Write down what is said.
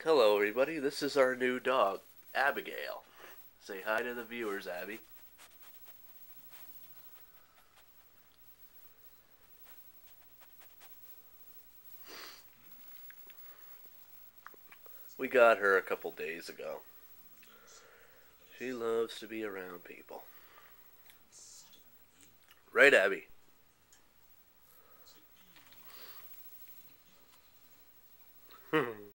Hello everybody, this is our new dog, Abigail. Say hi to the viewers, Abby. We got her a couple days ago. She loves to be around people. Right, Abby?